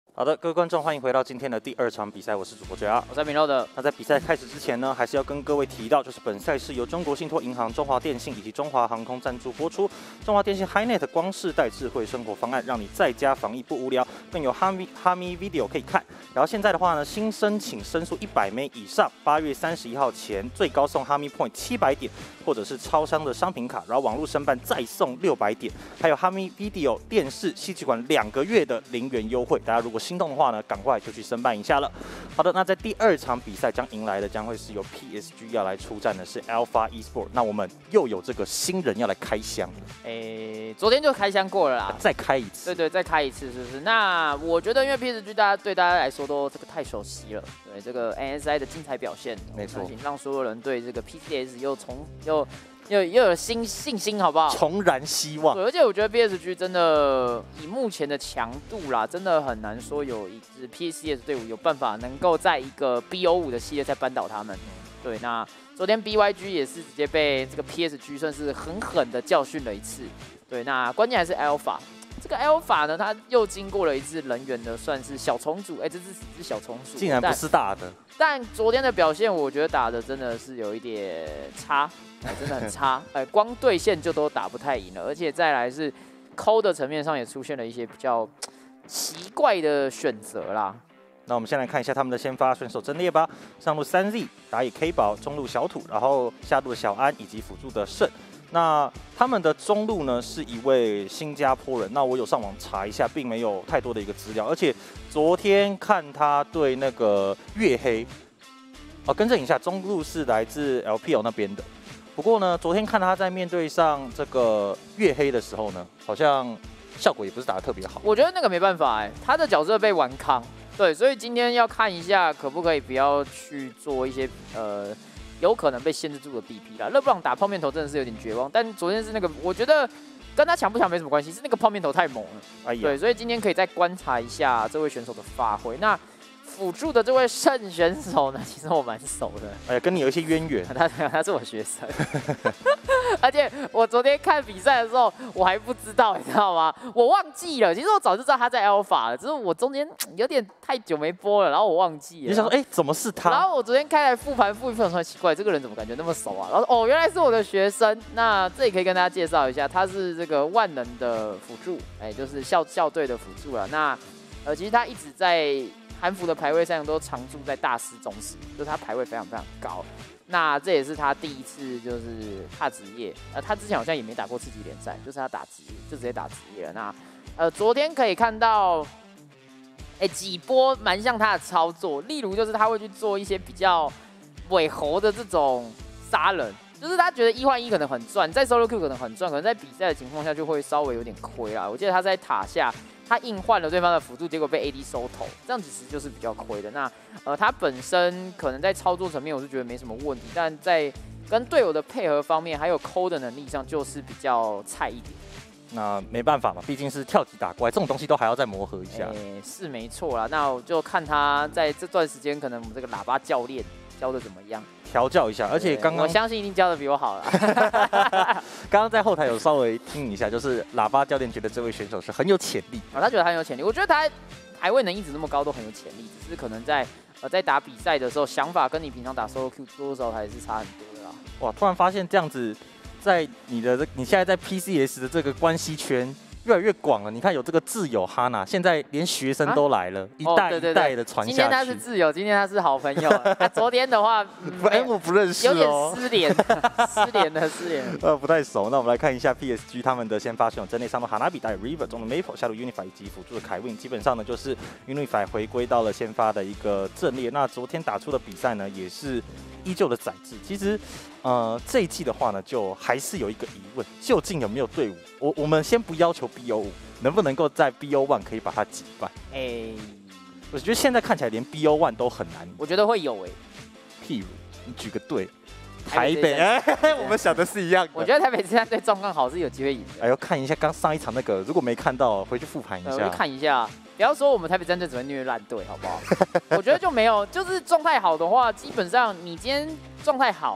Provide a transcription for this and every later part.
好的，各位观众，欢迎回到今天的第2场比赛，我是主播 JR， 我是米肉的。 那在比赛开始之前呢，还是要跟各位提到，就是本赛事由中国信托银行、中华电信以及中华航空赞助播出。中华电信 HiNet 光世代智慧生活方案，让你在家防疫不无聊，更有哈咪 Video 可以看。然后现在的话呢，新申请申诉100枚以上，8月31号前最高送哈咪 Point 700点，或者是超商的商品卡，然后网络申办再送600点，还有哈咪 Video 电视吸气管2个月的0元优惠。大家如果心动的话呢，赶快就去申办一下了。好的，那在第2场比赛将迎来的将会是由 PSG 要来出战的是 Alpha Esport， 那我们又有这个新人要来开箱。 昨天就开箱过了啦， 再开一次。 对，再开一次是不是？那我觉得因为 PSG 对大家来说都这个太熟悉了，对这个 NSI 的精彩表现， 没错， 让所有人对这个 PCS 又有信心，好不好？ 重燃希望。 对，而且我觉得 PSG 真的以目前的强度啦，真的很难说有一支 PCS 队伍有办法能够在一个 BO5 的系列赛扳倒他们。对，那昨天 BYG 也是直接被这个 PSG 算是狠狠的教训了一次。对，那关键还是 Alpha。这个 Alpha 呢，它又经过了一次人员的算是小重组，这只小重组， 竟然不是大的。 但昨天的表现，我觉得打的真的是有一点差，真的很差，光对线就都打不太赢了，而且再来是抠的层面上也出现了一些比较奇怪的选择啦。 那我们先来看一下他们的先发选手阵列吧。上路3Z 打野 K 宝，中路小土，然后下路的小安以及辅助的胜。那他们的中路呢是一位新加坡人，那我有上网查一下，并没有太多的一个资料，而且昨天看他对那个月黑，更正一下，中路是来自 LPL 那边的。不过呢，昨天看他在面对上这个月黑的时候呢，好像效果也不是打得特别好。 我觉得那个没办法，他的角色被玩康，对，所以今天要看一下可不可以不要去做一些有可能被限制住的 BP 啦。勒布朗打泡面头真的是有点绝望，但昨天是那个，我觉得跟他强不强没什么关系，是那个泡面头太猛了。对，所以今天可以再观察一下这位选手的发挥。那辅助的这位胜选手呢，其实我蛮熟的， 跟你有一些渊源。 他是我学生，而且我昨天看比赛的时候，我还不知道，你知道吗？我忘记了，其实我早就知道他在 Alpha 了，只是我中间有点太久没播了，然后我忘记了。 你想说，怎么是他？ 然后我昨天开来复盘复一复，说奇怪，这个人怎么感觉那么熟啊？然后原来是我的学生。那这里可以跟大家介绍一下，他是这个万能的辅助，就是校队的辅助了。那其实他一直在韩服的排位上都常驻在大师、中师，就是他排位非常非常高。那这也是他第一次就是踏职业，他之前好像也没打过次级联赛，就是他打职业就直接打职业了。那昨天可以看到，几波蛮像他的操作，例如就是他会去做一些比较尾猴的这种杀人，就是他觉得1换1可能很赚，在 solo Q 可能很赚，可能在比赛的情况下就会稍微有点亏啦。我记得他在塔下。他硬换了对方的辅助，结果被 AD 收头，这样其实就是比较亏的。那他本身可能在操作层面，我是觉得没什么问题，但在跟队友的配合方面，还有抠的能力上，就是比较菜一点。 那没办法嘛，毕竟是跳级打怪，这种东西都还要再磨合一下。 是没错啦。那我就看他在这段时间，可能我们这个喇叭教练教的怎么样。 调教一下，而且刚刚我相信一定教的比我好了。 刚刚在后台有稍微听一下，就是喇叭教练觉得这位选手是很有潜力他觉得他很有潜力。我觉得他排位能一直那么高都很有潜力，只是可能在打比赛的时候，想法跟你平常打 solo Q 多少还是差很多的啦。 哇，突然发现这样子，在你现在在 PCS 的这个关系圈。越来越广了，你看有这个挚友哈娜，现在连学生都来了，一代一代的传下去。 今天他是挚友，今天他是好朋友。他昨天的话， 我不认识哦， 有点失联，失联。 不太熟。那我们来看一下 PSG 他们的先发选手阵内，上路哈娜比带 River， 中路 Maple， 下路 Unify 以及辅助的凯 Win， 基本上呢就是 Unify 回归到了先发的一个阵列。那昨天打出的比赛呢，也是依旧的载质。其实，这一季的话呢，就还是有一个疑问，究竟有没有队伍？我们先不要求 BO5， 能不能够在 BO1 可以把它击败？我觉得现在看起来连 BO1 都很难。 我觉得会有譬如你举个队，台北，我们想的是一样的。 我觉得台北之战对状况好是有机会赢的。 要看一下刚上一场那个，如果没看到，回去复盘一下。 我就看一下，不要说我们台北战队只会虐烂队，好不好？我觉得就没有，就是状态好的话，基本上你今天状态好。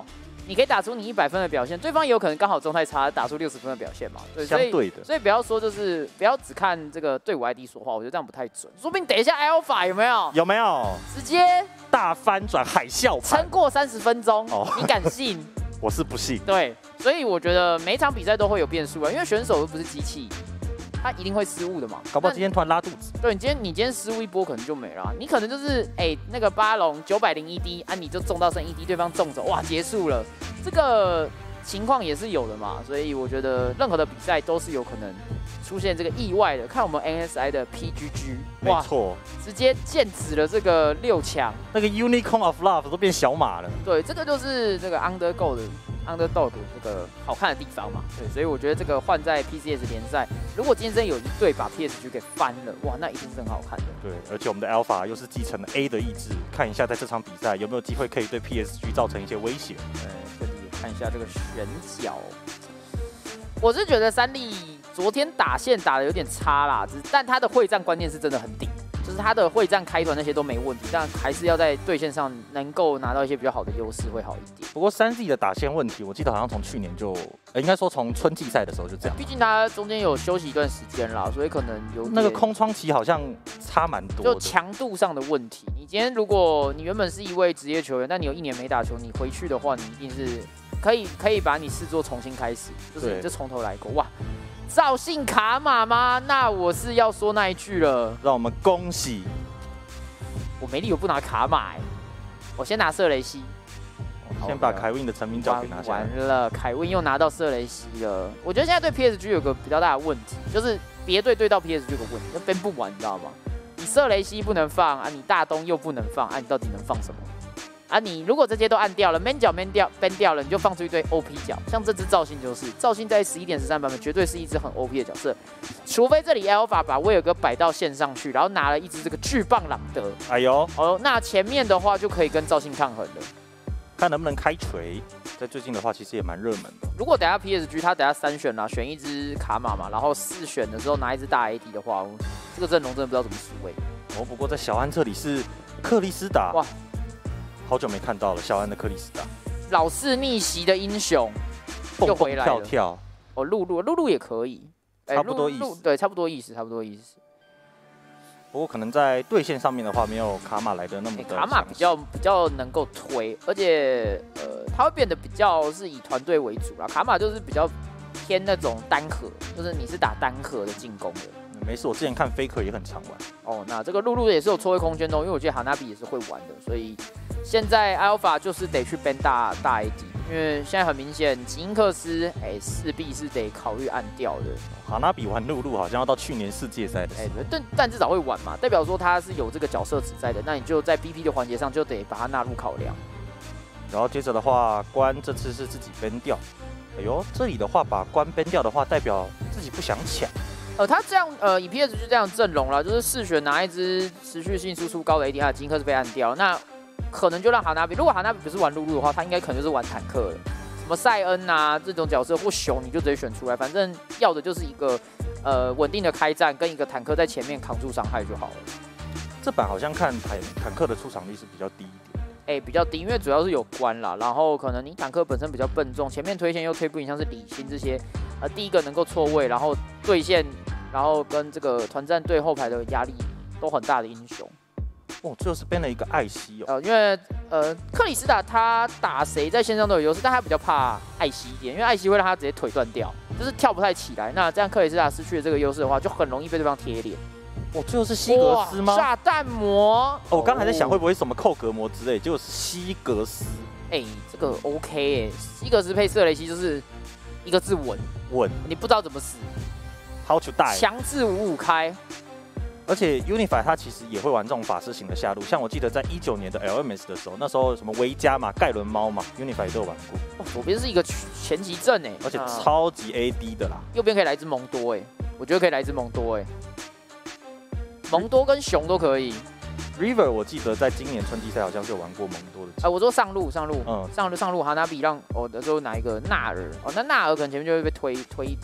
你可以打出你100分的表现，对方也有可能刚好状态差，打出60分的表现嘛。对， 相对的， 所以不要说就是不要只看这个队伍 ID 说话，我觉得这样不太准。说不定等一下 Alpha 有没有？ 有没有直接大翻转海啸盘？ 撑过30分钟，你敢信？ 我是不信。 对，所以我觉得每一场比赛都会有变数啊，因为选手又不是机器。他一定会失误的嘛， 搞不好今天突然拉肚子。 对，你今天失误一波可能就没了、你可能就是那个巴龙901滴啊，你就中到剩1滴，对方中走，哇，结束了，这个情况也是有的嘛，所以我觉得任何的比赛都是有可能出现这个意外的。看我们 NSI 的 PGG， 没错， 直接剑指了这个6强， 那个 Unicorn of Love 都变小马了。 对，这个就是这个 Underdog 这个好看的地方嘛。对，所以我觉得这个换在 PCS 联赛，如果今天真有一队把 PSG 给翻了，哇，那一定是很好看的。 对，而且我们的 Alpha 又是继承了 A 的意志，看一下在这场比赛有没有机会可以对 PSG 造成一些威胁。 这里看一下这个选角，我是觉得3粒昨天打线打的有点差啦，但他的会战观念是真的很顶。就是他的会战开团那些都没问题，但还是要在对线上能够拿到一些比较好的优势会好一点。 不过3G 的打线问题，我记得好像从去年就，应该说从春季赛的时候就这样。 毕竟他中间有休息一段时间啦，所以可能有那个空窗期好像差蛮多的， 就强度上的问题。你今天如果你原本是一位职业球员，但你有1年没打球，你回去的话，你一定是可以把你视作重新开始，就是你就从头来过。哇，赵信卡马吗？那我是要说那一句了， 让我们恭喜。 我没理由不拿卡马我先拿瑟雷西， 先把凯文的成名照给拿下来。 完了，凯文又拿到瑟雷西了。我觉得现在对 PSG 有个比较大的问题，就是别队对到 PSG 有个问题，就分不完，你知道吗？你瑟雷西不能放啊，你大东又不能放啊，你到底能放什么？啊，你如果这些都按掉了 ，man 角 ban 掉了，你就放出一堆 OP 角，像这只赵信就是，赵信在11.13版本绝对是一只很 OP 的角色，除非这里 Alpha 把威尔哥摆到线上去，然后拿了一只这个巨棒朗德， 哎呦， 那前面的话就可以跟赵信抗衡了， 看能不能开锤。在最近的话，其实也蛮热门的。 如果等下 PSG 他等下3选啦，选一只卡马嘛，然后4选的时候拿一只大 AD 的话，这个阵容真的不知道怎么输不过在小安这里是克里斯达，哇。好久没看到了，小安的克里斯达， 老是逆袭的英雄又回来了。 跳露露也可以， 差不多意思。 对，差不多意思。 不过可能在对线上面的话，没有卡马来的那么的。 卡马比较能够推，而且他会变得比较是以团队为主啦。卡马就是比较偏那种单核，就是你是打单核的进攻的。 没事，我之前看 Faker 也很常玩。 那这个露露也是有错位空间的，因为我觉得哈纳比也是会玩的，所以现在 Alpha 就是得去 ban 大 AD， 因为现在很明显吉因克斯势必是得考虑按掉的。 哈纳比玩露露好像要到去年世界赛的时候， 但至少会玩嘛，代表说他是有这个角色旨在的，那你就在 BP 的环节上就得把它纳入考量。 然后接着的话，关这次是自己 ban 掉。哎呦，这里的话把关 ban 掉的话，代表自己不想抢。 他这样以 PSG 就这样阵容了，就是4选拿一支持续性输出高的 AD， 他的金克是被按掉，那可能就让哈纳比，如果哈纳比不是玩露露的话，他应该可能就是玩坦克了，什么塞恩啊这种角色或熊你就直接选出来，反正要的就是一个稳定的开战跟一个坦克在前面扛住伤害就好了。 这版好像看坦克的出场率是比较低一点。 比较低，因为主要是有关啦，然后可能你坦克本身比较笨重，前面推线又推不赢，像是李欣这些，第一个能够错位，然后对线，然后跟这个团战队后排的压力都很大的英雄。 最后是编了一个艾希因为克里斯达他打谁在线上都有优势，但他比较怕艾希一点，因为艾希会让他直接腿断掉，就是跳不太起来。那这样克里斯达失去了这个优势的话，就很容易被对方贴脸。 最后是西格斯吗？ 炸弹魔！ 我刚还在想会不会什么扣格魔之类，结果是西格斯。 这个 OK 西格斯配瑟雷西就是一个字稳，你不知道怎么死。 How to die？ 强制55开。 而且 Unify 他其实也会玩这种法师型的下路，像我记得在19年的 LMS 的时候，那时候什么维加嘛、盖伦猫嘛 ，Unify 都有玩过。 左边是一个前期阵而且超级 AD 的啦。 右边可以来一只蒙多我觉得可以来一只蒙多蒙多跟熊都可以。 River 我记得在今年春季赛好像是有玩过蒙多的。 我说上路，上路哈纳比让的时候拿一个纳尔那纳尔可能前面就会被推一点。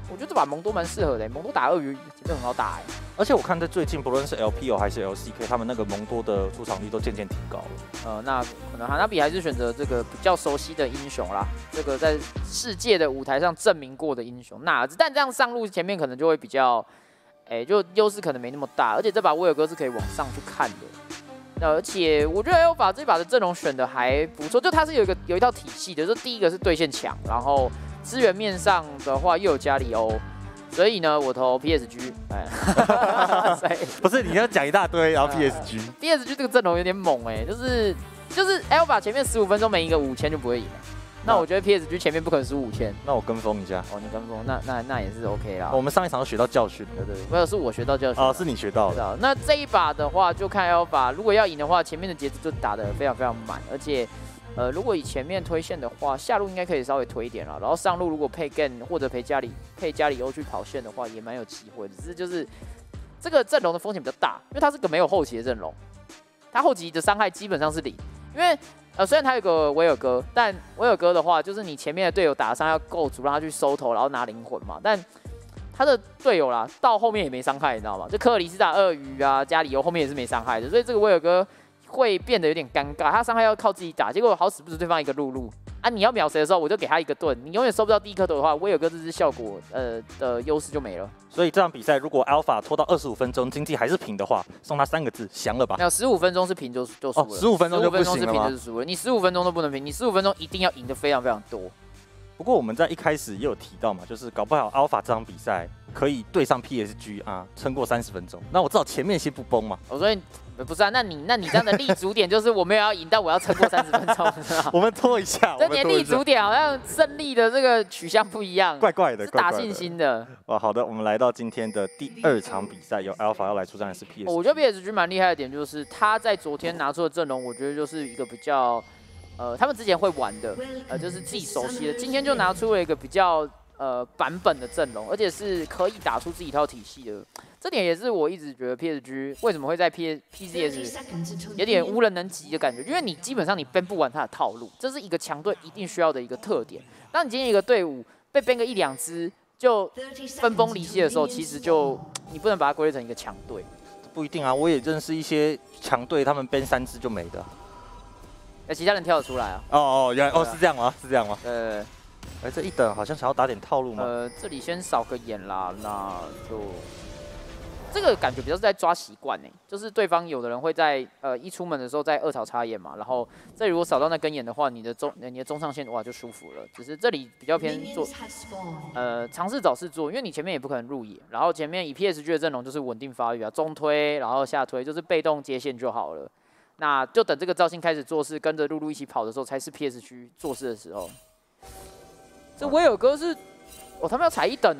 我觉得这把蒙多蛮适合的，蒙多打鳄鱼真的很好打哎。 而且我看在最近，不论是 LPO 还是 LCK， 他们那个蒙多的出场率都渐渐提高了。 那可能哈纳比还是选择这个比较熟悉的英雄啦，这个在世界的舞台上证明过的英雄。那但这样上路前面可能就会比较，就优势可能没那么大，而且这把威尔哥是可以往上去看的。而且我觉得 Alpha 这把的阵容选的还不错，就它是有一套体系的，就第一个是对线强，然后资源面上的话又有加里欧，所以呢我投 PSG， 不是你要讲一大堆，然后 PSG 这个阵容有点猛就是 Alpha 前面15分钟每一个5000就不会赢。那我觉得 PSG 前面不可能输5000， 那我跟风一下。 哦，你跟风，那也是 OK 啦。 我们上一场都学到教训了，对。 没有，是我学到教训。 哦，是你学到的。 那这一把的话，就看 Alpha 如果要赢的话，前面的节奏就打得非常非常满，而且如果以前面推线的话，下路应该可以稍微推一点了，然后上路如果配 Gen 或者配加里欧去跑线的话，也蛮有机会的。只是就是这个阵容的风险比较大，因为它是个没有后期的阵容，它后期的伤害基本上是0，因为。虽然他有个维尔哥，但维尔哥的话，就是你前面的队友打伤要够足，让他去收头，然后拿灵魂嘛。但他的队友啦，到后面也没伤害，你知道吗？就科尔里斯打鳄鱼啊，加里欧后面也是没伤害的，所以这个维尔哥会变得有点尴尬，他伤害要靠自己打，结果好死不死对方一个露露啊！你要秒谁的时候，我就给他一个盾，你永远收不到第一颗头的话，威尔哥这支效果的优势就没了。 所以这场比赛如果 Alpha 拖到25分钟，经济还是平的话，送他3个字：降了吧。 没有15分钟是平就输了。 哦，15分钟就不行了吗？15分钟是平就是输了，你15分钟都不能平，你15分钟一定要赢得非常非常多。 不过我们在一开始也有提到嘛，就是搞不好 Alpha 这场比赛可以对上 PSG 啊，撑过30分钟。那我至少前面先不崩嘛。 所以不是啊，那你这样的立足点就是我没有要赢，但我要撑过30分钟， 我们拖一下。 这你的立足点好像胜利的这个取向不一样， 怪怪的， 是打信心的。 哇，好的，我们来到今天的第2场比赛，由 Alpha 要来出战的是 PSG。 我觉得 PSG 蛮厉害的点就是他在昨天拿出的阵容，我觉得就是一个比较。他们之前会玩的，就是自己熟悉的，今天就拿出了一个比较版本的阵容，而且是可以打出自己一套体系的。这点也是我一直觉得 PSG 为什么会在 PCS 有点无人能及的感觉，因为你基本上你 ban 不完他的套路，这是一个强队一定需要的一个特点。当你今天一个队伍被 ban 个1-2支就分崩离析的时候，其实就你不能把它归类成一个强队。 不一定啊，我也认识一些强队，他们 ban 3支就没的。 其他人跳得出来啊？ 原来是这样吗？是这样吗？这一等好像想要打点套路吗？ 这里先扫个眼啦，那就这个感觉比较是在抓习惯就是对方有的人会在一出门的时候在2槽插眼嘛，然后这里如果扫到那根眼的话，你的中上线哇就舒服了。只是这里比较偏做尝试找事做，因为你前面也不可能入野，然后前面以 PSG 的阵容就是稳定发育啊，中推然后下推就是被动接线就好了。那就等这个赵信开始做事，跟着露露一起跑的时候，才是 PSG 做事的时候。这威尔哥是，他们要踩1等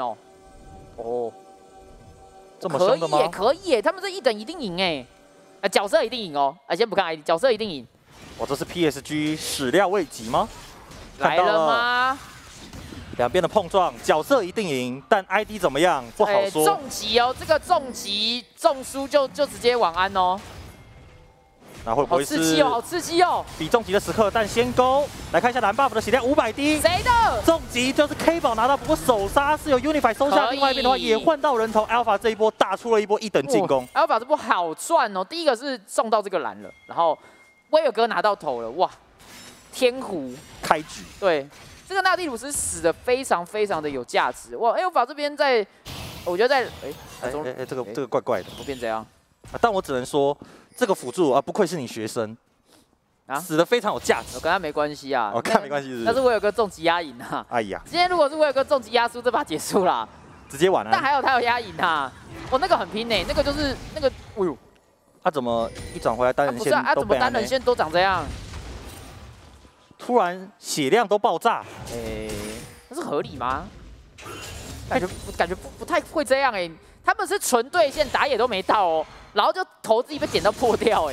这么凶的吗？ 可以耶，他们这1等一定赢角色一定赢哦。先不看 ID， 角色一定赢。 哇，这是 PSG 始料未及吗？ 来了吗？ 两边的碰撞，角色一定赢，但 ID 怎么样不好说。 重击哦，这个重击重输就直接晚安哦。 那会不会是好刺激哦！ 比重击的时刻，但先勾来看一下蓝 buff 的血量500滴， 谁的重击就是 K 宝拿到，不过手杀是由 Unify 收下，另外一边的话也换到人头 Alpha 这一波打出了一波1等进攻。 Alpha 这波好赚哦，第一个是送到这个蓝了，然后威尔哥拿到头了，哇，天胡开局。 对，这个纳蒂鲁斯死的非常非常的有价值哇！Alpha 这边在，我觉得在这个怪怪的， 不变这样。 但我只能说，这个辅助啊，不愧是你学生啊，死的非常有价值。 我跟他没关系啊， 我跟他没关系是。 但是威尔哥重击压赢啊！ 哎呀， 今天如果是威尔哥重击压输，这把结束啦， 直接完了。 但还有他有压赢啊，那个很拼那个就是那个，哎呦， 他怎么一转回来单人线怎么单人线都长这样？ 突然血量都爆炸， 那是合理吗？感觉不太会这样他们是纯对线打野都没到哦，然后就头自己被点到破掉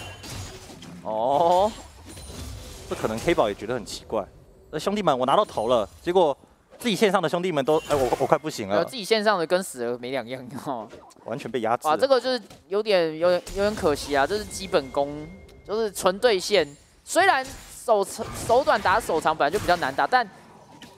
这可能 K 宝也觉得很奇怪。兄弟们，我拿到头了，结果自己线上的兄弟们都，我快不行了。 自己线上的跟死了没两样完全被压制。 哇，这个就是有点可惜啊，这是基本功，就是纯对线。虽然手短打手长本来就比较难打，但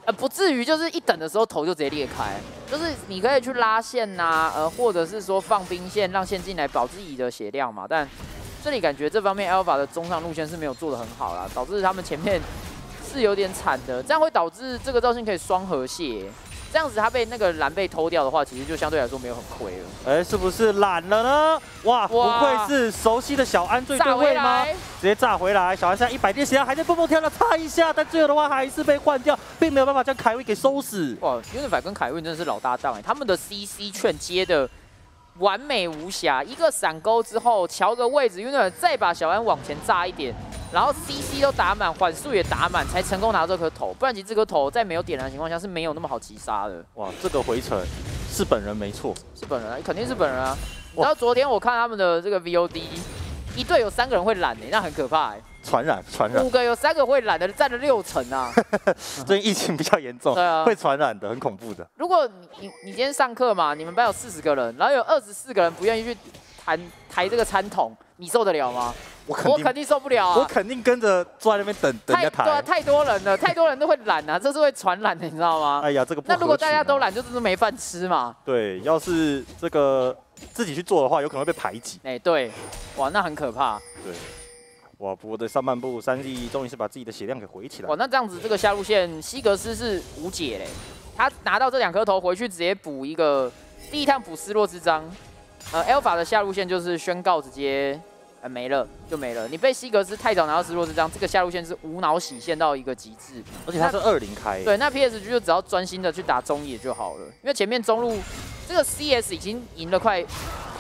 不至于就是一等的时候头就直接裂开，就是你可以去拉线呐、或者是说放兵线让线进来保自己的血量嘛。但这里感觉这方面 Alpha 的中上路线是没有做得很好啦，导致他们前面是有点惨的，这样会导致这个赵信可以双河蟹。这样子他被那个蓝被偷掉的话，其实就相对来说没有很亏了。 哎，是不是懒了呢？哇，不愧是熟悉的小安最对位吗？直接炸回来，小安现在100点血量还在蹦蹦跳跳擦一下，但最后的话还是被换掉，并没有办法将凯威给收拾。 哇 ，Unify 跟凯威真的是老搭档哎，他们的 CC 券接的完美无瑕，一个闪钩之后瞧个位置 ，Unify 再把小安往前炸一点。然后 CC 都打满，缓速也打满，才成功拿到这颗头。不然其实这颗头在没有点燃的情况下是没有那么好击杀的。 哇，这个回程是本人没错， 是本人啊，肯定是本人啊。你知道昨天我看他们的这个 VOD， 一队有3个人会懒那很可怕传染。 5个有3个会懒的，占了60%啊。 最近疫情比较严重，对啊，会传染的，很恐怖的。 如果你今天上课嘛，你们班有40个人，然后有24个人不愿意去抬这个餐桶，你受得了吗？我肯定受不了啊！ 我肯定跟着坐在那边等人家抬。 对啊，太多人了，太多人都会懒啊，这是会传染的，你知道吗？ 哎呀，这个不合群啊。 那如果大家都懒，就真的没饭吃嘛。 对，要是这个自己去做的话，有可能会被排挤。 哎，对，哇，那很可怕。 对，哇，不过的上半部3D终于是把自己的血量给回起来。 哇，那这样子这个下路线西格斯是无解嘞，他拿到这2颗头回去直接补一个第一趟补失落之章。Alpha 的下路线就是宣告直接。没了就没了。你被西格斯太早拿到失落之章，这个下路线是无脑洗线到一个极致， 而且它是20开。 对，那 PSG 就只要专心的去打中野就好了，因为前面中路这个 CS 已经赢了快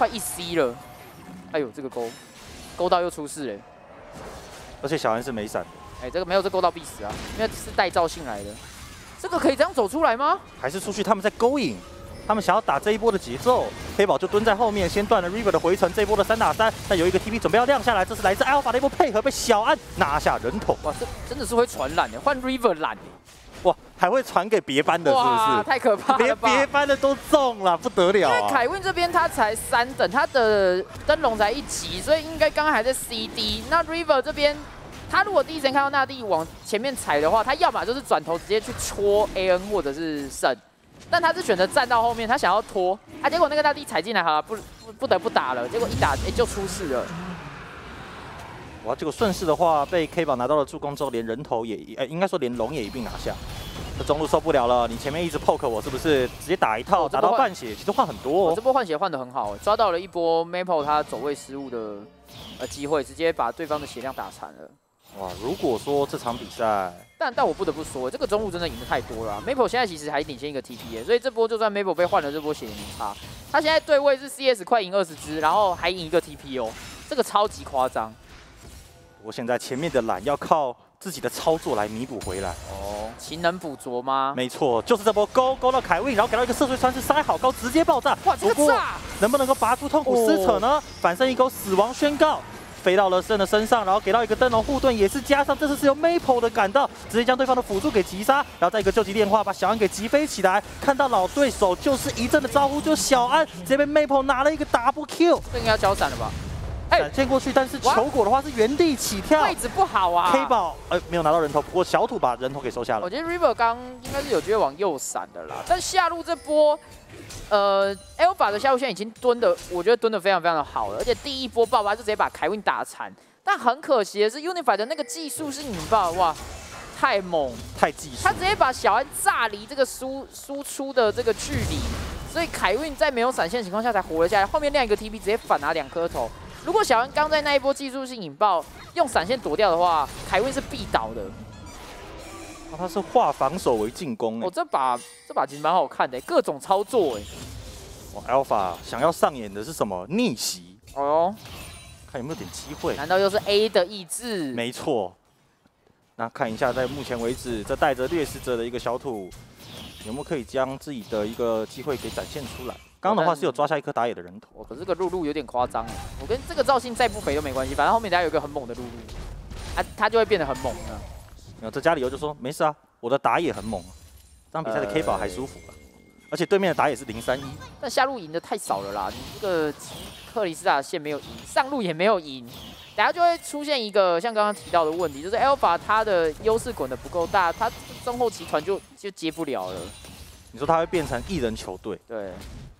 1C 了。哎呦，这个勾到又出事了。 而且小安是没闪。 哎，这个没有这勾到必死啊，因为是带赵信来的。这个可以这样走出来吗？ 还是出去他们在勾引？他们想要打这一波的节奏，黑宝就蹲在后面，先断了 River 的回程。这一波的3打3，但有一个 TP 准备要亮下来，这是来自 Alpha 的一波配合，被小安拿下人头。 哇，这真的是会传染的，换 River 懒哇，还会传给别班的，是不是？ 哇，太可怕了吧！ 连别班的都中了，不得了、啊。 因为凯文这边他才3等，他的灯笼才1级，所以应该刚刚还在 CD。那 River 这边，他如果第一时间看到纳蒂往前面踩的话，他要么就是转头直接去戳 AN 或者是胜。但他是选择站到后面，他想要拖啊，结果那个大地踩进来，好了，不得不打了，结果一打就出事了。 哇，结果顺势的话被 K 宝拿到了助攻之后，连人头也应该说连龙也一并拿下。这中路受不了了，你前面一直 poke 我，是不是直接打一套打到半血？其实换很多、哦。 这波换血换得很好，抓到了一波 Maple 他走位失误的机会，直接把对方的血量打残了。 哇，如果说这场比赛， 但我不得不说，这个中路真的赢得太多了、啊。Maple 现在其实还领先一个 TP 所以这波就算 Maple 被换了，这波血也没差。他现在对位是 CS 快赢20只，然后还赢一个 TP 哦，这个超级夸张。 我现在前面的懒要靠自己的操作来弥补回来。 哦，勤能补拙吗？ 没错，就是这波勾到凯威，然后给到一个涉水穿刺塞好高，直接爆炸。 哇，这个炸能不能够拔出痛苦撕扯呢？反身一勾死亡宣告。飞到了胜的身上，然后给到一个灯笼护盾，也是加上这次是由 Maple 的赶到，直接将对方的辅助给击杀，然后再一个救急电话把小安给击飞起来。看到老对手就是一阵的招呼，就小安直接被 Maple 拿了一个 double kill， 这应该要交闪了吧？ 闪现过去，但是球果的话是原地起跳， 位置不好啊。 K 宝没有拿到人头，不过小土把人头给收下了。 我觉得 River 刚应该是有机会往右闪的啦，但下路这波。Alpha 的下路线已经蹲的，我觉得蹲的非常非常的好了，而且第一波爆发就直接把凯文打残。但很可惜的是 ，Unify 的那个技术是引爆，哇，太猛， 太技术， 他直接把小安炸离这个输出的这个距离，所以凯文在没有闪现的情况下才活了下来。后面亮一个 TP 直接反拿2颗头。如果小安刚在那一波技术性引爆用闪现躲掉的话，凯文是必倒的。 他是化防守为进攻这把其实蛮好看的，各种操作 Alpha 想要上演的是什么逆袭？ 哦， 看有没有点机会？ 难道又是 A 的意志？ 没错。那看一下，在目前为止，这带着掠食者的一个小土，有没有可以将自己的一个机会给展现出来？刚刚的话是有抓下一颗打野的人头， 可是这个露露有点夸张我跟这个赵信再不肥都没关系，反正后面大家有一个很猛的露露，他就会变得很猛了。 这家里游就说没事啊，我的打野很猛，这场比赛的 K 宝还舒服了，而且对面的打野是031， 但下路赢的太少了啦，你这个克里斯塔线没有赢，上路也没有赢， 等下就会出现一个像刚刚提到的问题，就是 Alpha 它的优势滚得不够大，它中后期团就接不了了。 你说他会变成一人球队？ 对。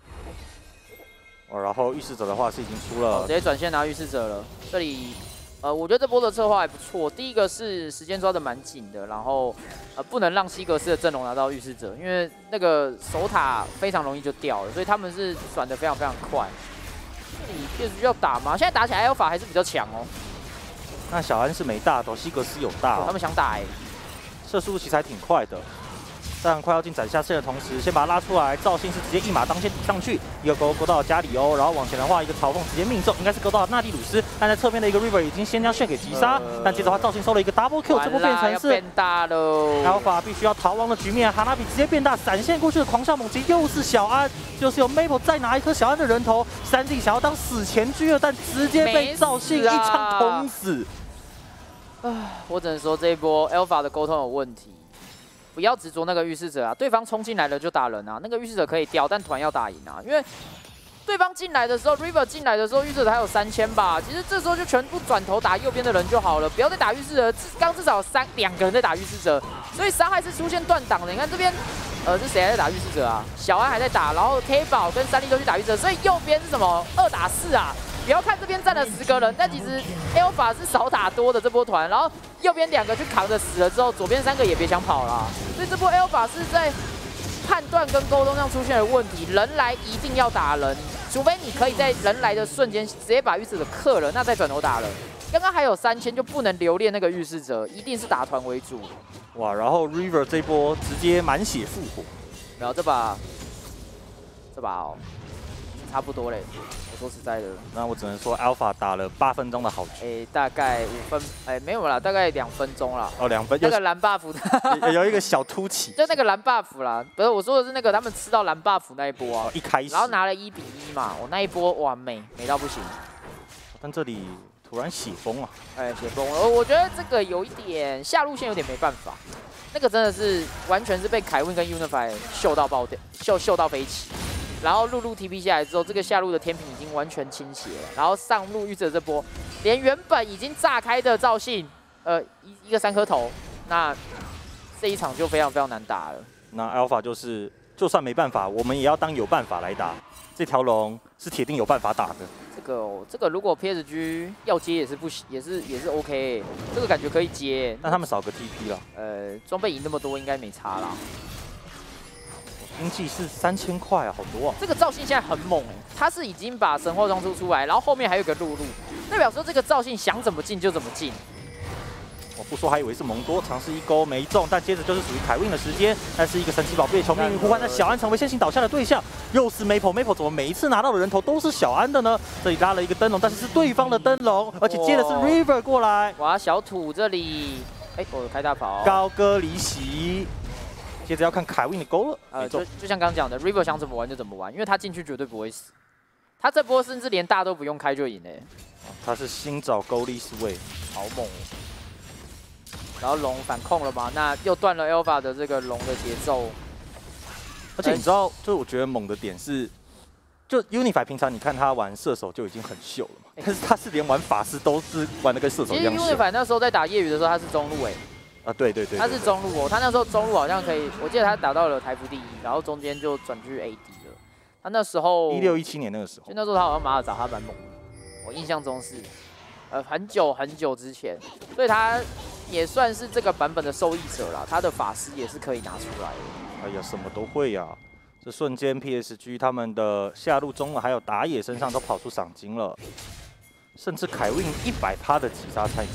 然后预示者的话是已经出了， 直接转线拿预示者了。这里，我觉得这波的策划还不错。第一个是时间抓得蛮紧的，然后不能让西格斯的阵容拿到预示者，因为那个守塔非常容易就掉了，所以他们是转得非常非常快。这里 PSG 要打吗？现在打起来 Alpha 还是比较强哦。 那小安是没大的，西格斯有大、 他们想打射速其实还挺快的。在很快要进斩下线的同时，先把他拉出来，赵信是直接一马当先抵上去，一个勾到了加里欧，然后往前的话，一个嘲讽直接命中，应该是勾到了纳蒂鲁斯，但在侧边的一个 River 已经先将炫给击杀，但接着的话赵信收了一个 Double Kill， 这波变成是变大喽 ，Alpha 必须要逃亡的局面，哈纳比直接变大，闪现过去的狂笑猛击又是小安，就是由 Maple 再拿一颗小安的人头，3D 想要当死前狙了，但直接被赵信一枪捅死。 我只能说这一波 Alpha 的沟通有问题。不要执着那个预示者啊，对方冲进来了就打人啊，那个预示者可以掉，但团要打赢啊，因为对方进来的时候 ，River 进来的时候，预示者还有3000吧，其实这时候就全部转头打右边的人就好了，不要再打预示者，刚至少2个人在打预示者，所以伤害是出现断档的。你看这边，是谁还在打预示者啊？小安还在打，然后 K 宝跟3D都去打预示者，所以右边是什么2打4啊？不要看这边站了10个人，但其实 Alpha 是少打多的这波团，然后右边2个去扛着死了之后，左边3个也别想跑了。所以这波 Alpha 是在判断跟沟通上出现了问题，人来一定要打人，除非你可以在人来的瞬间直接把预示者克了，那再转头打人。刚刚还有3000就不能留恋那个预示者，一定是打团为主。 哇，然后 River 这波直接满血复活， 然后这把哦，差不多嘞。说实在的， 那我只能说 Alpha 打了8分钟的好局。 大概5分，没有啦，大概2分钟啦。 2分。 那个蓝 buff 有一个小凸起， 就那个蓝 buff 啦，不是我说的是那个他们吃到蓝 buff 那一波啊， 一开始， 然后拿了1比1嘛，我那一波哇美到不行。 但这里突然血崩了， 血崩了，我觉得这个有一点下路线有点没办法，那个真的是完全是被凯文跟 Unify 秀到爆掉，秀到飞起。然后陆路 TP 下来之后，这个下路的天平已经完全倾斜了。然后上路预测这波，连原本已经炸开的赵信，一个3颗头，那这一场就非常非常难打了。 那 Alpha 就是就算没办法，我们也要当有办法来打。这条龙是铁定有办法打的。 这个如果 PSG 要接也是不行，也是 OK， 这个感觉可以接。 但他们少个 TP 了。 装备赢那么多应该没差啦。 经济是3000块啊，好多啊！ 这个赵信现在很猛他是已经把神话装出来，然后后面还有个露露，代表说这个赵信想怎么进就怎么进。 我不说还以为是蒙多，尝试一勾没中，但接着就是属于凯运的时间，但是一个神奇宝贝球命运互换，那小安成为先行倒下的对象，又是 Maple 怎么每一次拿到的人头都是小安的呢？这里拉了一个灯笼，但是是对方的灯笼，而且接的是 River 过来。 哇，小土这里，我有开大炮， 高歌离席。接着要看凯运的勾了， 就像刚讲的 ，River 想怎么玩就怎么玩，因为他进去绝对不会死，他这波甚至连大都不用开就赢嘞。 他是新找勾利斯位， 好猛！然后龙反控了嘛，那又断了 Alpha 的这个龙的节奏。 而且你知道，就我觉得猛的点是，就 Unify 平常你看他玩射手就已经很秀了嘛，但是他是连玩法师都是玩的跟射手一样秀。 其实 Unify 那时候在打业余的时候，他是中路对， 他是中路哦，他那时候中路好像可以，我记得他打到了台服第1，然后中间就转去 AD 了。他那时候 16、17年那个时候， 就那时候他好像马尔扎他蛮猛的，我印象中是，很久之前，所以他也算是这个版本的受益者啦。他的法师也是可以拿出来的。 哎呀，什么都会呀！这瞬间 PSG 他们的下路中了，还有打野身上都跑出赏金了，甚至凯运100%的击杀参与。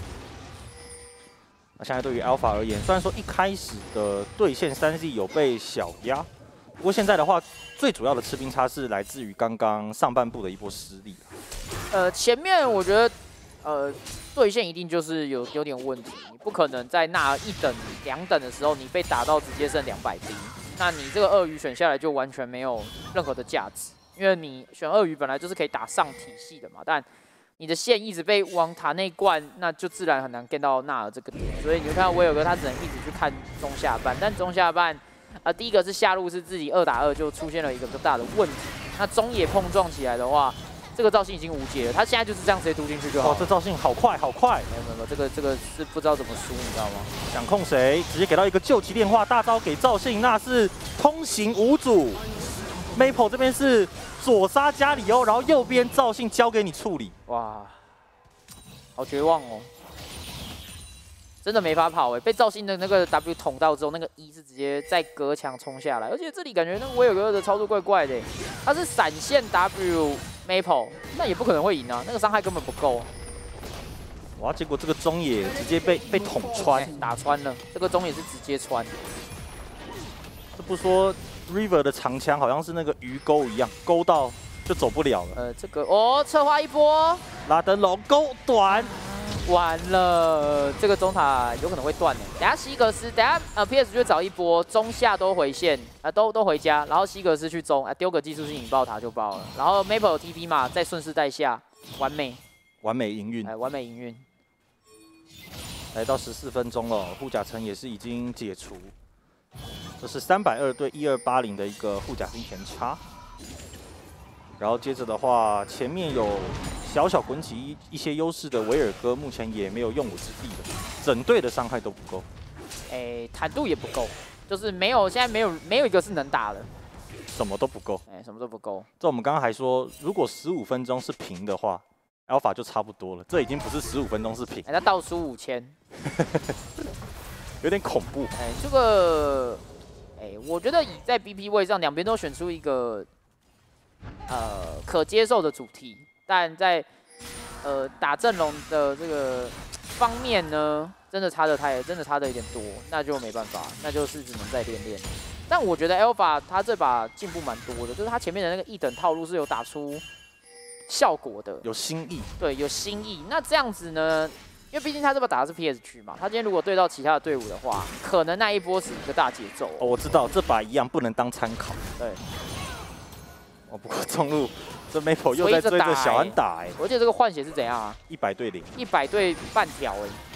那现在对于 Alpha 而言，虽然说一开始的对线3Z 有被小压，不过现在的话，最主要的吃兵差是来自于刚刚上半部的一波失利。 前面我觉得，对线一定就是有点问题，你不可能在那1等、2等的时候，你被打到直接剩200兵，那你这个鳄鱼选下来就完全没有任何的价值，因为你选鳄鱼本来就是可以打上体系的嘛，但你的线一直被往塔内灌，那就自然很难 get 到纳尔这个点，所以你会看到威尔哥他只能一直去看中下半，但中下半，第一个是下路是自己2打2就出现了一个比较大的问题，那中野碰撞起来的话， 这个赵信已经无解了，他现在就是这样直接突进去就好了。 这赵信好快好快！ 没有，这个是不知道怎么输，你知道吗？ 想控谁？直接给到一个救急电话，大招给赵信，那是通行无阻。Maple 这边是左杀加里欧，然后右边赵信交给你处理。 哇，好绝望哦！真的没法跑哎，被赵信的那个 W 捅到之后，那个 E 是直接在隔墙冲下来，而且这里感觉那个威尔哥的操作怪怪的，他是闪现 W Maple， 那也不可能会赢啊，那个伤害根本不够。 哇！结果这个中野直接被捅穿， 打穿了，这个中野是直接穿。 这不说 River 的长枪好像是那个鱼钩一样，勾到就走不了了。 这个策划一波， 拉登龙勾短。 完了，这个中塔有可能会断的。等下西格斯，等下PS 就找一波中下都回线都回家，然后西格斯去中丢个技术性引爆塔就爆了。然后 Maple 有 TP 嘛，再顺势带下，完美营运。完美营运。 来到14分钟了，护甲层也是已经解除，这是320对1280的一个护甲金钱差。然后接着的话，前面有小小滚起一些优势的维尔哥，目前也没有用武之地了，整队的伤害都不够， 坦度也不够，就是没有，现在没有一个是能打的， 什么都不够， 什么都不够。 这我们刚刚还说，如果15分钟是平的话 ，Alpha 就差不多了，这已经不是15分钟是平， 他倒数5000， 有点恐怖。 这个，我觉得以在 BP 位上，两边都选出一个可接受的主题。但在打阵容的这个方面呢，真的差的有点多，那就没办法，那就是只能再练。但我觉得 Alpha 他这把进步蛮多的，就是他前面的那个一等套路是有打出效果的， 有新意。 对，有新意。那这样子呢，因为毕竟他这把打的是 PS 区嘛，他今天如果对到其他的队伍的话，可能那一波是一个大节奏。 我知道这把一样不能当参考。 对。 不过中路这 Maple 又在追着小安打我记得这个换血是怎样啊 ？100对0。 100对半条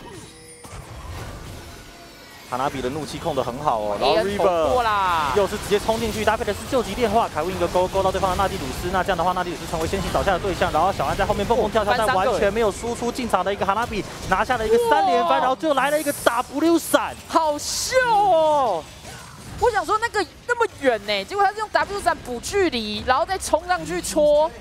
哈纳比的怒气控得很好哦，然后 River 又是直接冲进去，搭配的是救急电话，凯文一个勾到对方的纳蒂鲁斯，那这样的话纳蒂鲁斯成为先行倒下的对象，然后小安在后面蹦蹦跳跳，但完全没有输出进场的一个哈纳比拿下了一个3连翻，然后最后来了一个 W 闪， 好秀哦！我想说那个那么远呢，结果他是用 W 闪补距离，然后再冲上去戳，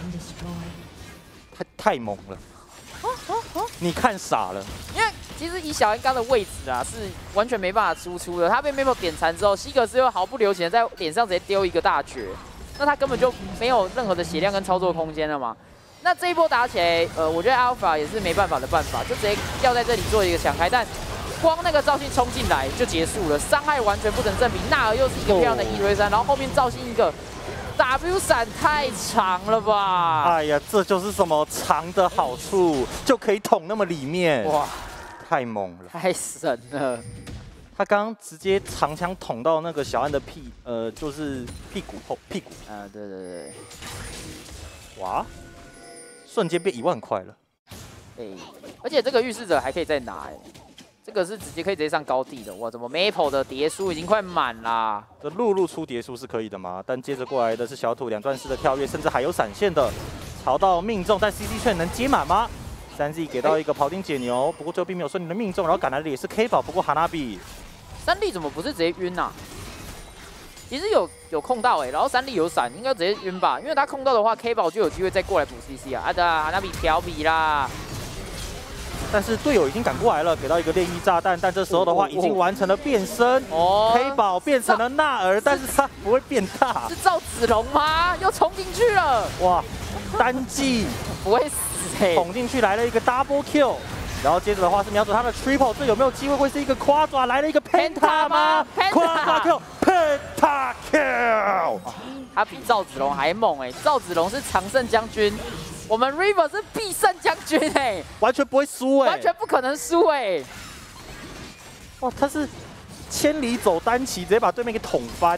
太猛了！你看傻了， 因为其实以小安刚的位置啊，是完全没办法输出的。他被 Maple 点残之后，西格斯又毫不留情的在脸上直接丢一个大绝，那他根本就没有任何的血量跟操作空间了嘛。那这一波打起来，我觉得 Alpha 也是没办法的办法，就直接要在这里做一个抢开，但光那个赵信冲进来就结束了，伤害完全不成正比。纳尔又是一个漂亮的1对3，然后后面赵信一个 W 闪太长了吧？ 哎呀，这就是什么长的好处，就可以捅那么里面。哇，太猛了， 太神了！ 他刚刚直接长枪捅到那个小安的就是屁股。 对。 哇，瞬间变1万块了。 而且这个预示者还可以再拿这个是直接可以直接上高地的。哇，怎么 Maple 的叠数已经快满啦？ 这路出叠数是可以的吗？但接着过来的是小土2段式的跳跃，甚至还有闪现的，朝到命中，但 CC 券能接满吗？3Z 给到一个庖丁解牛，不过最后并没有顺利的命中，然后赶来的也是 K 宝，不过哈纳比 3粒怎么不是直接晕啊？其实有控到然后3粒有闪，应该直接晕吧？因为他控到的话 ，K 宝就有机会再过来补 CC 啊。哈纳比调皮啦。 但是队友已经赶过来了，给到一个炼狱炸弹，但这时候的话已经完成了变身。黑宝变成了纳尔，但是他不会变大。 是赵子龙吗？又冲进去了。 哇，单技不会死捅进去来了一个 double kill， 然后接着的话是瞄准他的 triple， 这有没有机会会是一个夸爪来了一个 penta 吗？夸爪 kill penta kill， 他比赵子龙还猛赵子龙是常胜将军。我们 River 是必胜将军完全不会输完全不可能输哇，他是千里走单骑，直接把对面给捅翻，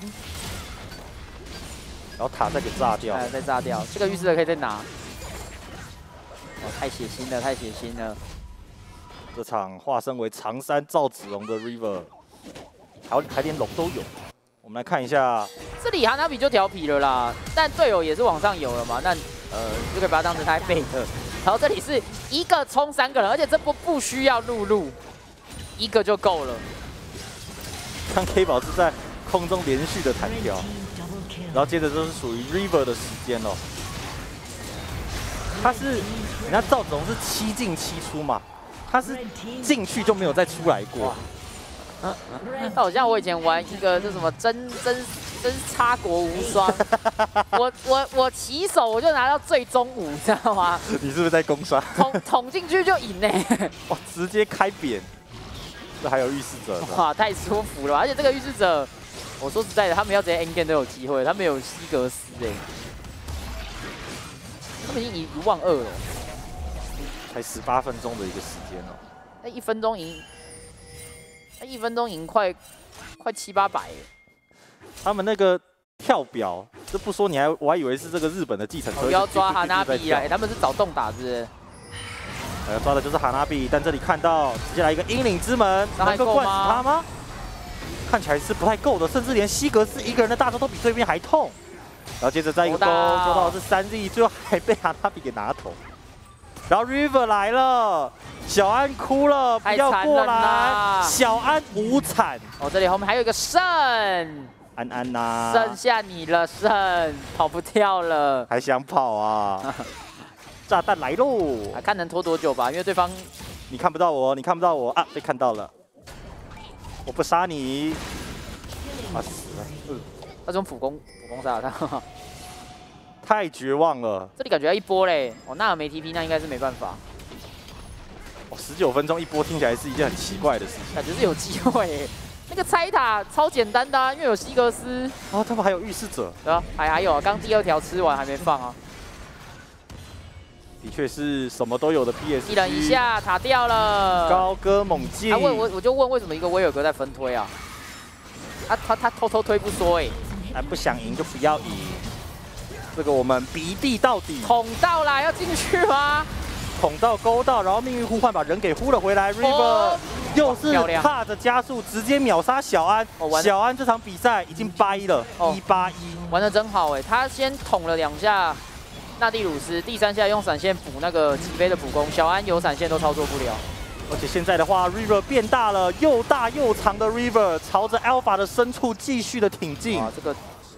然后塔再给炸掉， 再炸掉，这个预示的可以再拿。太血腥了，太血腥了！ 这场化身为长山赵子龙的 River， 还连龙都有。我们来看一下， 这里哈纳比就调皮了啦，但队友也是往上游了嘛，那就可以把它当成他背的。然后这里是一个冲3个人，而且这波不需要陆，一个就够了。 看 K 宝是在空中连续的弹跳，然后接着就是属于 River 的时间哦。他是人家赵总是7进7出嘛，他是进去就没有再出来过。 好像我以前玩一个这什么真插国无双，我起手我就拿到最终5，你知道吗？ 你是不是在攻杀？ 捅进去就赢呢！ 哇，直接开扁。这还有预示者， 哇，太舒服了！而且这个预示者，我说实在的，他们要直接 N game 都有机会，他们有西格斯哎，他们已经12000了， 才18分钟的一个时间哦。 那1分钟赢，那1分钟赢快700-800哎。 他们那个跳表，这不说我还以为是这个日本的继承车。 要抓哈纳比来，他们是找洞打是不是？ 抓的就是哈纳比，但这里看到直接来一个英灵之门，能够灌死他吗？看起来是不太够的，甚至连西格斯一个人的大招都比对面还痛。然后接着再一个勾，勾到的是3Z，最后还被哈纳比给拿头。然后 River 来了，小安哭了，不要过来，小安无惨。 哦，这里后面还有一个胜， 安安呐， 剩下你了，胜，跑不掉了， 还想跑啊？炸弹来喽！ 看能拖多久吧，因为对方你看不到我，你看不到我啊，被看到了，我不杀你，啊死了！ 他用普攻杀他， 太绝望了。 这里感觉要一波嘞，哦，那没 TP， 那应该是没办法。 哦，19分钟一波听起来是一件很奇怪的事情， 感觉是有机会耶。那个拆塔超简单的、啊，因为有西格斯。 啊，他们还有预示者。 对啊，还有啊，刚第2条吃完还没放啊。 的确是什么都有的 PS。 一人一下塔掉了。 高歌猛进。 他问我就问为什么一个威尔哥在分推啊？他偷偷推不说哎。 哎，不想赢就不要赢。这个我们鼻地到底。 捅到啦，要进去吗？ 捅到勾到，然后命运互换把人给呼了回来。River 又是踏着加速直接秒杀小安。小安这场比赛已经8-1了，181， 玩得真好哎！他先捅了2下。纳蒂鲁斯第3下用闪现补那个起飞的普攻，小安有闪现都操作不了。 而且现在的话 ，River 变大了，又大又长的 River 朝着 Alpha 的深处继续的挺进。 哇，这个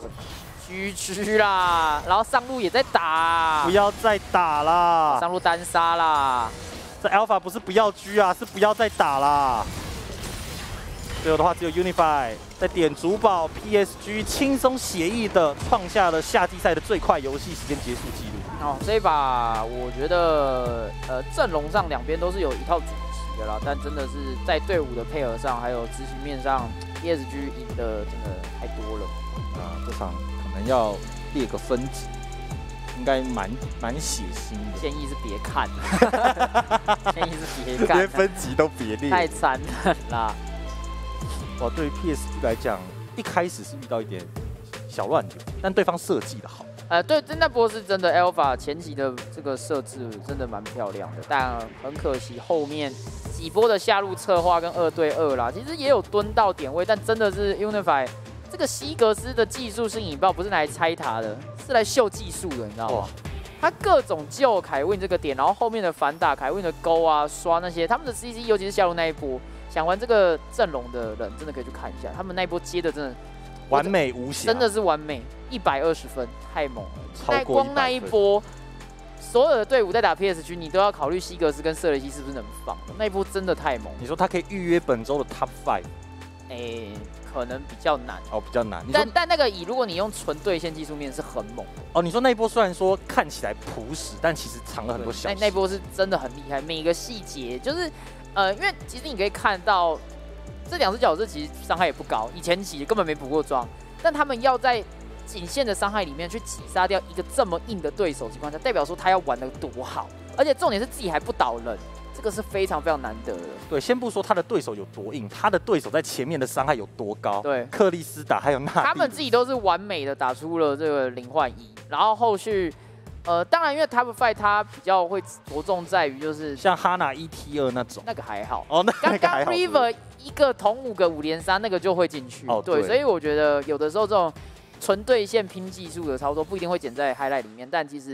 GG啦！然后上路也在打， 不要再打啦！ 上路单杀啦！ 这 Alpha 不是不要狙啊，是不要再打啦。最后的话，只有 Unify 在点主堡 ，PSG 轻松写意的创下了夏季赛的最快游戏时间结束纪录。 哦，这一把我觉得，阵容上两边都是有一套主题的啦，但真的是在队伍的配合上，还有执行面上 ，PSG 赢的真的太多了。 这场可能要列个分级，应该蛮血腥的。 建议是别看，建议是别看， 连分级都别列， 太残忍啦。 哇，对于 PSG 来讲，一开始是遇到一点小乱流，但对方设计的好。 对，那波是真的 Alpha 前期的这个设置真的蛮漂亮的，但很可惜后面几波的下路策划跟2对2啦，其实也有蹲到点位，但真的是 Unify 这个西格斯的技术性引爆不是拿来拆塔的，是来秀技术的，你知道吗？他各种救凯文这个点，然后后面的反打凯文的勾啊、刷那些，他们的 CC 尤其是下路那一波。想玩这个阵容的人，真的可以去看一下，他们那一波接的真的完美无瑕， 真的是完美，120分，太猛了！ 超过100分。 那一波，所有的队伍在打 PSG， 你都要考虑西格斯跟瑟雷西是不是能放，那一波真的太猛。 你说他可以预约本周的 Top 5？ 可能比较难哦，比较难。 但那个如果你用纯对线技术面是很猛的哦。你说那一波虽然说看起来朴实，但其实藏了很多小。 那一波是真的很厉害，每个细节就是。因为其实你可以看到，这2只角色其实伤害也不高，以前期根本没补过装，但他们要在仅限的伤害里面去击杀掉一个这么硬的对手情况下，代表说他要玩得多好，而且重点是自己还不倒人，这个是非常非常难得的。 对，先不说他的对手有多硬，他的对手在前面的伤害有多高。 对， 克里斯达还有纳蒂， 他们自己都是完美的打出了这个0换1，然后后续。当然，因为 Top 5它比较会着重在于就是像哈娜1T2那种， 那个还好哦，那个还好。 刚 River 一个捅5个5连3，那个就会进去。 哦， 对，所以我觉得有的时候这种纯对线拼技术的操作不一定会剪在 highlight 里面，但其实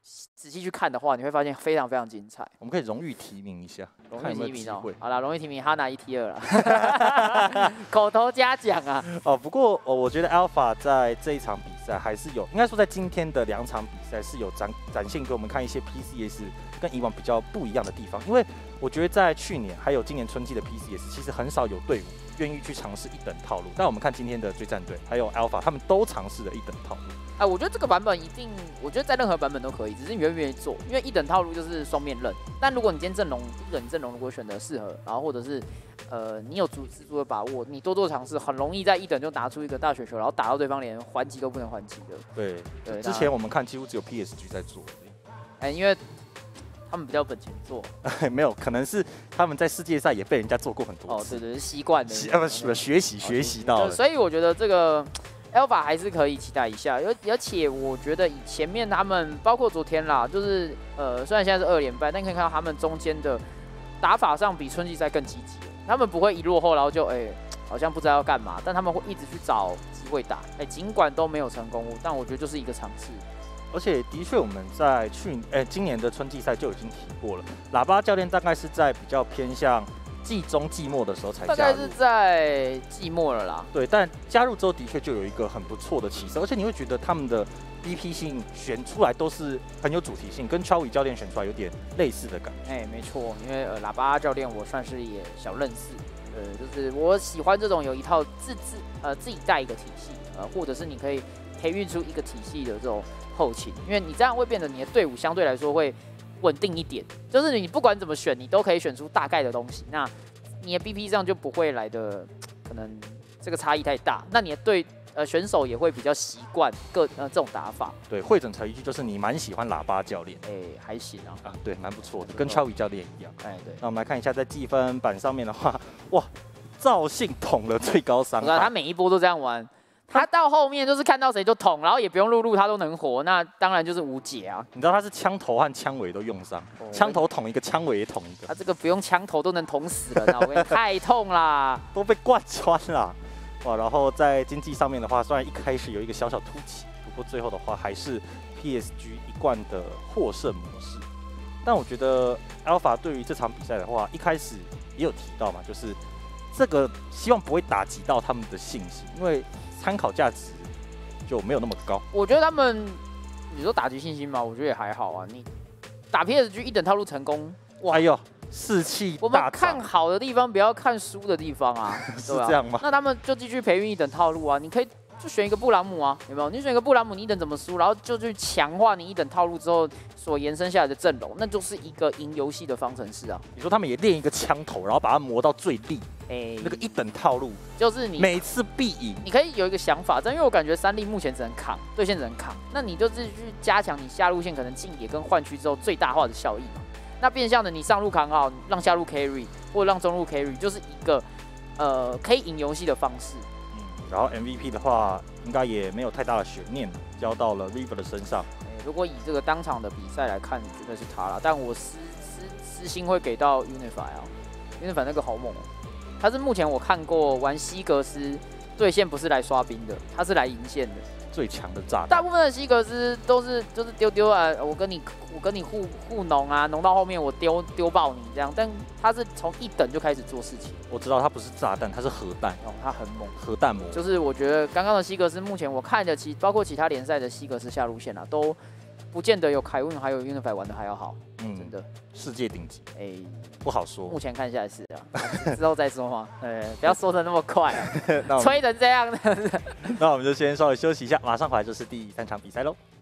仔细去看的话，你会发现非常非常精彩。 我们可以荣誉提名一下， 荣看有没有誉提名哦机会。， 好啦，荣誉提名他拿1 T 2了，口头嘉奖啊。 不过我觉得 Alpha 在这一场比赛还是有，应该说在今天的2场比赛是有展现给我们看一些 PCS 跟以往比较不一样的地方，因为我觉得在去年还有今年春季的 PCS， 其实很少有队伍愿意去尝试一等套路。但我们看今天的追战队还有 Alpha， 他们都尝试了一等套路。 我觉得这个版本一定，我觉得在任何版本都可以，只是你愿不愿意做。因为一等套路就是双面刃，但如果你今天阵容一个人阵容如果选择适合，然后或者是你有十足的把握，你多做尝试，很容易在一等就拿出一个大雪球，然后打到对方连还击都不能还击的。 对，之前我们看几乎只有 PSG 在做而已。 因为他们比较本钱做。 没有，可能是他们在世界赛也被人家做过很多次。 对，是习惯的。 学习到了。 所以我觉得这个 Alpha 还是可以期待一下，而且我觉得以前面他们包括昨天啦，就是虽然现在是2连败，但可以看到他们中间的打法上比春季赛更积极。他们不会一落后然后就好像不知道要干嘛，但他们会一直去找机会打。尽管都没有成功，但我觉得就是一个尝试。 而且的确，我们在今年的春季赛就已经提过了，喇叭教练大概是在比较偏向季中季末的时候才加入， 大概是在季末了啦。 对，但加入之后的确就有一个很不错的起色，而且你会觉得他们的 BP 性选出来都是很有主题性，跟超宇教练选出来有点类似的感觉。 没错，因为喇叭教练我算是也小认识，就是我喜欢这种有一套自己带一个体系，或者是你可以培育出一个体系的这种后勤，因为你这样会变得你的队伍相对来说会稳定一点，就是你不管怎么选，你都可以选出大概的东西，那你的 BP 上就不会来的可能这个差异太大，那你的选手也会比较习惯这种打法。 对，会诊成一句就是你蛮喜欢喇叭教练， 还行啊， 对，蛮不错的，跟超宇教练一样。 对。 那我们来看一下在计分板上面的话，哇，赵信捅了最高伤害， 他每一波都这样玩。他到后面就是看到谁就捅，然后也不用入他都能活，那当然就是无解啊。 你知道他是枪头和枪尾都用上，枪头捅一个，枪尾也捅一个。 他这个不用枪头都能捅死人啊！我跟你太痛啦， 都被贯穿啦。哇，然后在经济上面的话，虽然一开始有一个小小凸起，不过最后的话还是 PSG 一贯的获胜模式。但我觉得 Alpha 对于这场比赛的话，一开始也有提到嘛，就是这个希望不会打击到他们的信心，因为参考价值就没有那么高。 我觉得他们，你说打击信心嘛，我觉得也还好啊。你打 PSG 一等套路成功，哇， 哎呦，士气我们看好的地方，不要看输的地方啊， 是这样吗？ 那他们就继续培育一等套路啊，你可以就选一个布朗姆啊，有没有？你选一个布朗姆，你一等怎么输，然后就去强化你一等套路之后所延伸下来的阵容，那就是一个赢游戏的方程式啊。 你说他们也练一个枪头，然后把它磨到最利。那个一等套路就是你每次必赢， 你可以有一个想法，但因为我感觉3粒目前只能扛，对线只能扛，那你就是去加强你下路线可能进野跟换区之后最大化的效益嘛。那变相的你上路扛好，让下路 carry 或者让中路 carry， 就是一个可以赢游戏的方式。 然后 MVP 的话，应该也没有太大的悬念，交到了 River 的身上。 如果以这个当场的比赛来看，绝对是他了。但我私心会给到 Unify 啊 ，Unify 那个好猛哦。他是目前我看过玩西格斯对线不是来刷兵的，他是来赢线的。 最强的炸弹。 大部分的西格斯都是就是丢啊，我跟你互农啊，农到后面我丢爆你这样。但他是从一等就开始做事情。 我知道他不是炸弹，他是核弹。 他很猛， 核弹魔。 就是我觉得刚刚的西格斯，目前我看的包括其他联赛的西格斯下路线啊，都不见得有凯文还有 Unify 玩的还要好。真的世界顶级。不好说。 目前看下来是啊，之后再说嘛。不要说的那么快啊，吹成这样的。 那我们就先稍微休息一下，马上回来就是第3场比赛喽。